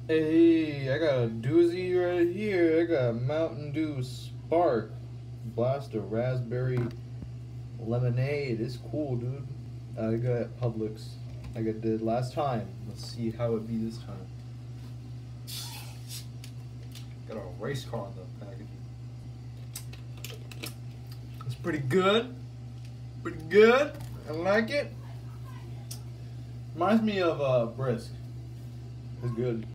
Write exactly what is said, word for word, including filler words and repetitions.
Hey, I got a doozy right here. I got Mountain Dew Spark. Blast of raspberry lemonade. It's cool, dude. I got at Publix like I did last time. Let's see how it be this time. Got a race car on the packaging. It's pretty good. Pretty good. I like it. Reminds me of uh, Brisk. It's good.